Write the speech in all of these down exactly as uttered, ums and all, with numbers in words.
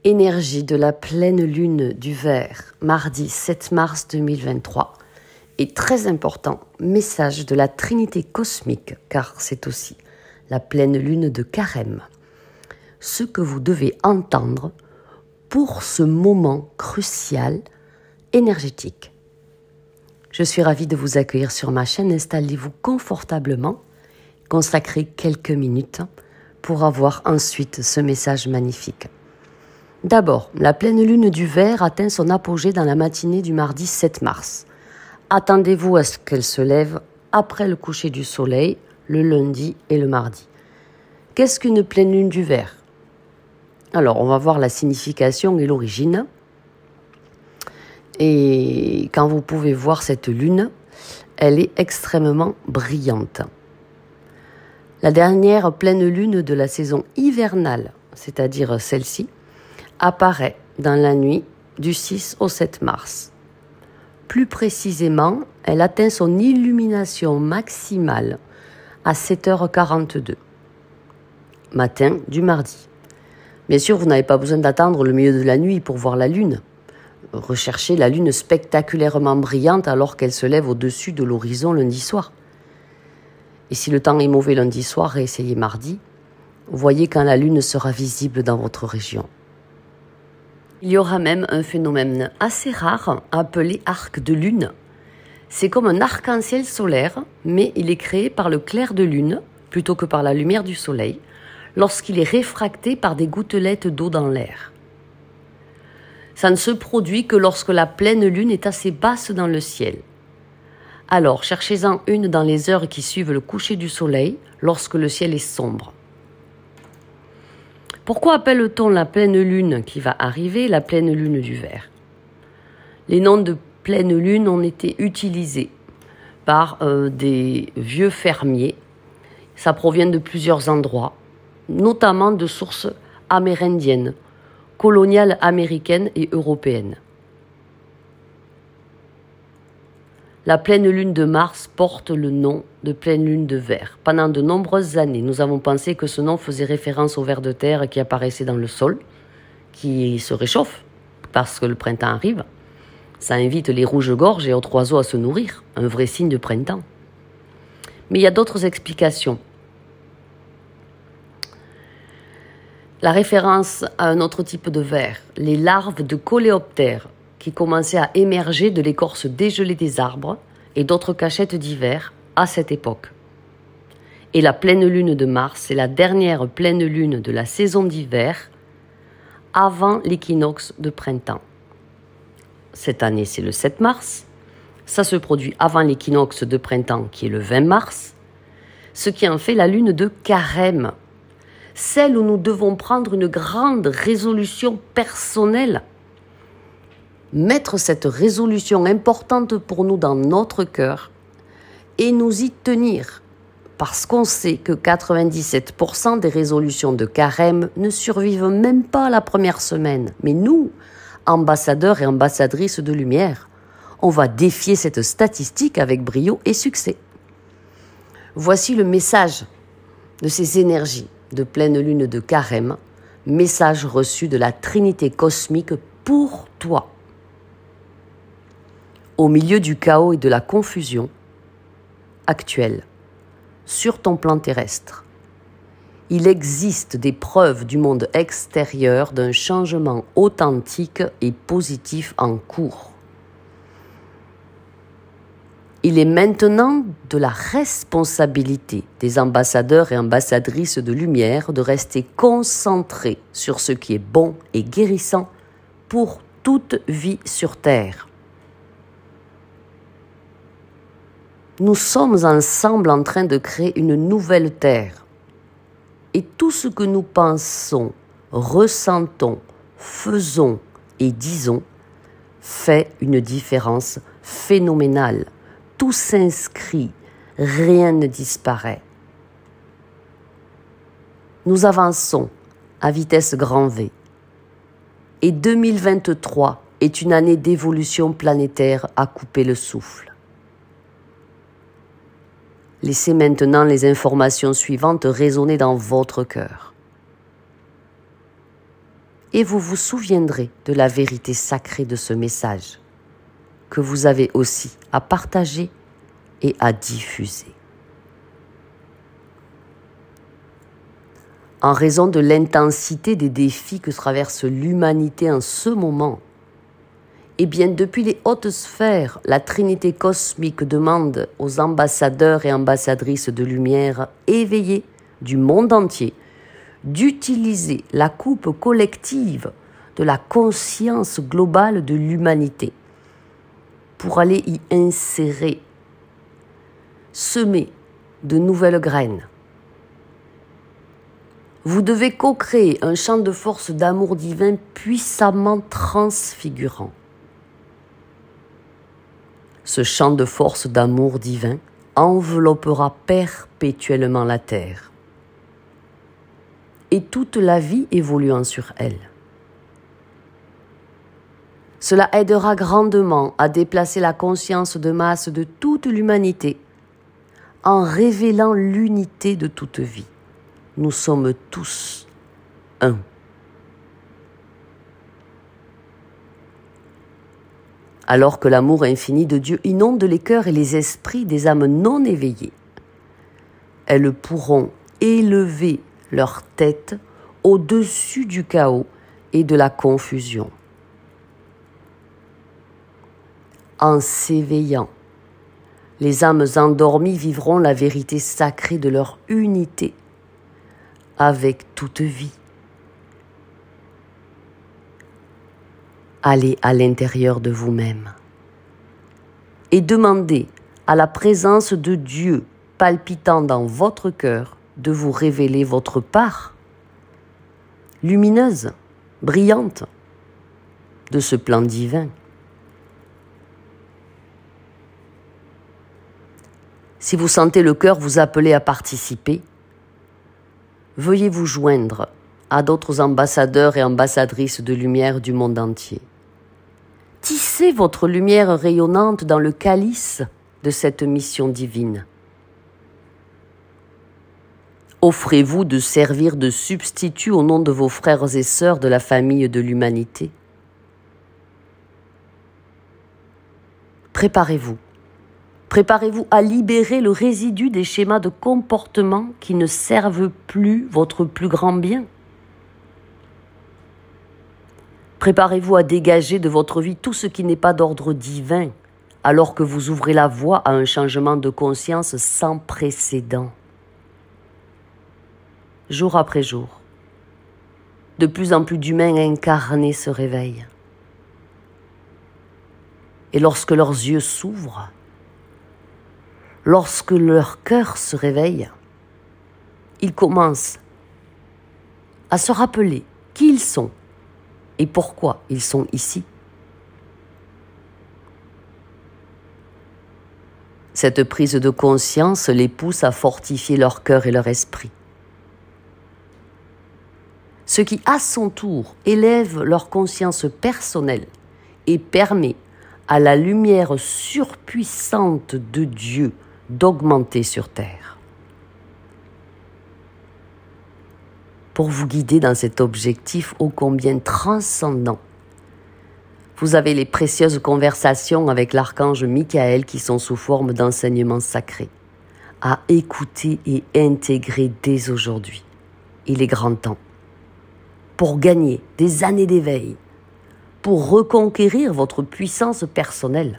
Énergie de la pleine lune du Ver, mardi sept mars deux mille vingt-trois. Et très important, message de la Trinité cosmique, car c'est aussi la pleine lune de Carême. Ce que vous devez entendre pour ce moment crucial énergétique. Je suis ravie de vous accueillir sur ma chaîne. Installez-vous confortablement, consacrez quelques minutes pour avoir ensuite ce message magnifique. D'abord, la pleine lune du Ver atteint son apogée dans la matinée du mardi sept mars. Attendez-vous à ce qu'elle se lève après le coucher du soleil, le lundi et le mardi. Qu'est-ce qu'une pleine lune du Ver? Alors, on va voir la signification et l'origine. Et quand vous pouvez voir cette lune, elle est extrêmement brillante. La dernière pleine lune de la saison hivernale, c'est-à-dire celle-ci, apparaît dans la nuit du six au sept mars. Plus précisément, elle atteint son illumination maximale à sept heures quarante-deux, matin du mardi. Bien sûr, vous n'avez pas besoin d'attendre le milieu de la nuit pour voir la lune. Recherchez la lune spectaculairement brillante alors qu'elle se lève au-dessus de l'horizon lundi soir. Et si le temps est mauvais lundi soir, réessayez mardi. Voyez quand la lune sera visible dans votre région. Il y aura même un phénomène assez rare appelé arc de lune. C'est comme un arc-en-ciel solaire, mais il est créé par le clair de lune plutôt que par la lumière du soleil, lorsqu'il est réfracté par des gouttelettes d'eau dans l'air. Ça ne se produit que lorsque la pleine lune est assez basse dans le ciel. Alors, cherchez-en une dans les heures qui suivent le coucher du soleil, lorsque le ciel est sombre. Pourquoi appelle-t-on la pleine lune qui va arriver la pleine lune du Ver? Les noms de pleine lune ont été utilisés par euh, des vieux fermiers. Ça provient de plusieurs endroits, notamment de sources amérindiennes, coloniales américaines et européennes. La pleine lune de Mars porte le nom de pleine lune de Ver. Pendant de nombreuses années, nous avons pensé que ce nom faisait référence au ver de terre qui apparaissait dans le sol, qui se réchauffe parce que le printemps arrive. Ça invite les rouges-gorges et autres oiseaux à se nourrir, un vrai signe de printemps. Mais il y a d'autres explications. La référence à un autre type de ver, les larves de coléoptères, qui commençaient à émerger de l'écorce dégelée des arbres et d'autres cachettes d'hiver à cette époque. Et la pleine lune de Mars est la dernière pleine lune de la saison d'hiver avant l'équinoxe de printemps. Cette année, c'est le sept mars. Ça se produit avant l'équinoxe de printemps qui est le vingt mars, ce qui en fait la lune de Carême, celle où nous devons prendre une grande résolution personnelle. Mettre cette résolution importante pour nous dans notre cœur et nous y tenir. Parce qu'on sait que quatre-vingt-dix-sept pour cent des résolutions de Carême ne survivent même pas la première semaine. Mais nous, ambassadeurs et ambassadrices de lumière, on va défier cette statistique avec brio et succès. Voici le message de ces énergies de pleine lune de Carême, message reçu de la Trinité cosmique pour toi. Au milieu du chaos et de la confusion actuelle, sur ton plan terrestre, il existe des preuves du monde extérieur d'un changement authentique et positif en cours. Il est maintenant de la responsabilité des ambassadeurs et ambassadrices de lumière de rester concentrés sur ce qui est bon et guérissant pour toute vie sur Terre. Nous sommes ensemble en train de créer une nouvelle terre. Et tout ce que nous pensons, ressentons, faisons et disons fait une différence phénoménale. Tout s'inscrit, rien ne disparaît. Nous avançons à vitesse grand V. Et deux mille vingt-trois est une année d'évolution planétaire à couper le souffle. Laissez maintenant les informations suivantes résonner dans votre cœur. et vous vous souviendrez de la vérité sacrée de ce message que vous avez aussi à partager et à diffuser. En raison de l'intensité des défis que traverse l'humanité en ce moment, eh bien, depuis les hautes sphères, la Trinité cosmique demande aux ambassadeurs et ambassadrices de lumière éveillés du monde entier d'utiliser la coupe collective de la conscience globale de l'humanité pour aller y insérer, semer de nouvelles graines. Vous devez co-créer un champ de force d'amour divin puissamment transfigurant. Ce champ de force d'amour divin enveloppera perpétuellement la Terre et toute la vie évoluant sur elle. Cela aidera grandement à déplacer la conscience de masse de toute l'humanité en révélant l'unité de toute vie. Nous sommes tous un. Alors que l'amour infini de Dieu inonde les cœurs et les esprits des âmes non éveillées, elles pourront élever leur tête au-dessus du chaos et de la confusion. En s'éveillant, les âmes endormies vivront la vérité sacrée de leur unité avec toute vie. Allez à l'intérieur de vous-même et demandez à la présence de Dieu palpitant dans votre cœur de vous révéler votre part lumineuse, brillante de ce plan divin. Si vous sentez le cœur vous appeler à participer, veuillez vous joindre à d'autres ambassadeurs et ambassadrices de lumière du monde entier. Tissez votre lumière rayonnante dans le calice de cette mission divine. Offrez-vous de servir de substitut au nom de vos frères et sœurs de la famille de l'humanité. Préparez-vous. Préparez-vous à libérer le résidu des schémas de comportement qui ne servent plus votre plus grand bien. Préparez-vous à dégager de votre vie tout ce qui n'est pas d'ordre divin, alors que vous ouvrez la voie à un changement de conscience sans précédent. Jour après jour, de plus en plus d'humains incarnés se réveillent. Et lorsque leurs yeux s'ouvrent, lorsque leur cœur se réveille, ils commencent à se rappeler qui ils sont et pourquoi ils sont ici. Cette prise de conscience les pousse à fortifier leur cœur et leur esprit. Ce qui, à son tour, élève leur conscience personnelle et permet à la lumière surpuissante de Dieu d'augmenter sur terre. Pour vous guider dans cet objectif ô combien transcendant, vous avez les précieuses conversations avec l'archange Michael qui sont sous forme d'enseignements sacrés, à écouter et intégrer dès aujourd'hui. Il est grand temps pour gagner des années d'éveil, pour reconquérir votre puissance personnelle.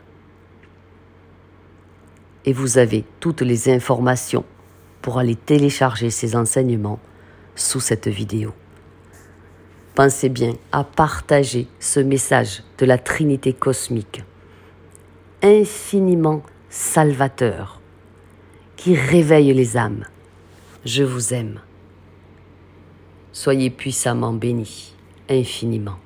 Et vous avez toutes les informations pour aller télécharger ces enseignements sous cette vidéo. Pensez bien à partager ce message de la Trinité cosmique, infiniment salvateur, qui réveille les âmes. Je vous aime. Soyez puissamment bénis, infiniment.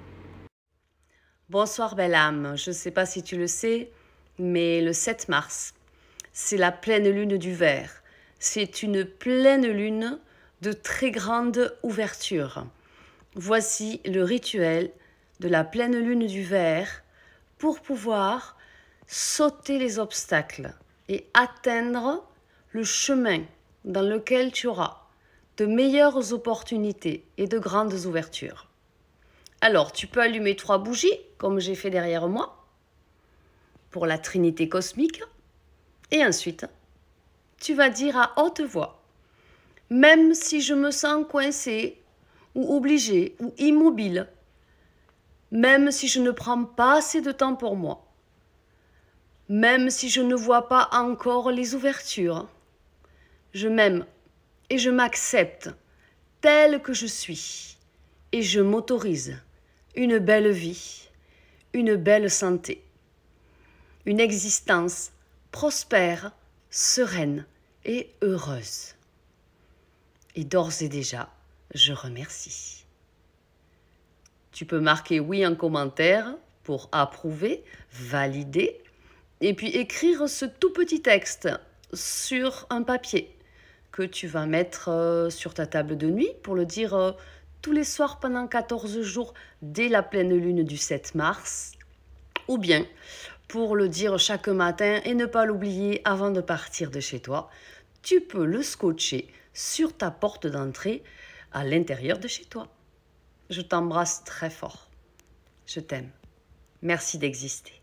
Bonsoir belle âme, je ne sais pas si tu le sais, mais le sept mars, c'est la pleine lune du Ver. C'est une pleine lune de très grande ouverture. Voici le rituel de la pleine lune du Ver pour pouvoir sauter les obstacles et atteindre le chemin dans lequel tu auras de meilleures opportunités et de grandes ouvertures. Alors, tu peux allumer trois bougies, comme j'ai fait derrière moi, pour la Trinité cosmique. Et ensuite, tu vas dire à haute voix, même si je me sens coincé, ou obligé, ou immobile, même si je ne prends pas assez de temps pour moi, même si je ne vois pas encore les ouvertures, je m'aime et je m'accepte tel que je suis et je m'autorise une belle vie, une belle santé, une existence prospère, sereine et heureuse. Et d'ores et déjà, je remercie. Tu peux marquer oui en commentaire pour approuver, valider, et puis écrire ce tout petit texte sur un papier que tu vas mettre sur ta table de nuit pour le dire tous les soirs pendant quatorze jours dès la pleine lune du sept mars, ou bien pour le dire chaque matin et ne pas l'oublier avant de partir de chez toi. Tu peux le scotcher sur ta porte d'entrée à l'intérieur de chez toi. Je t'embrasse très fort. Je t'aime. Merci d'exister.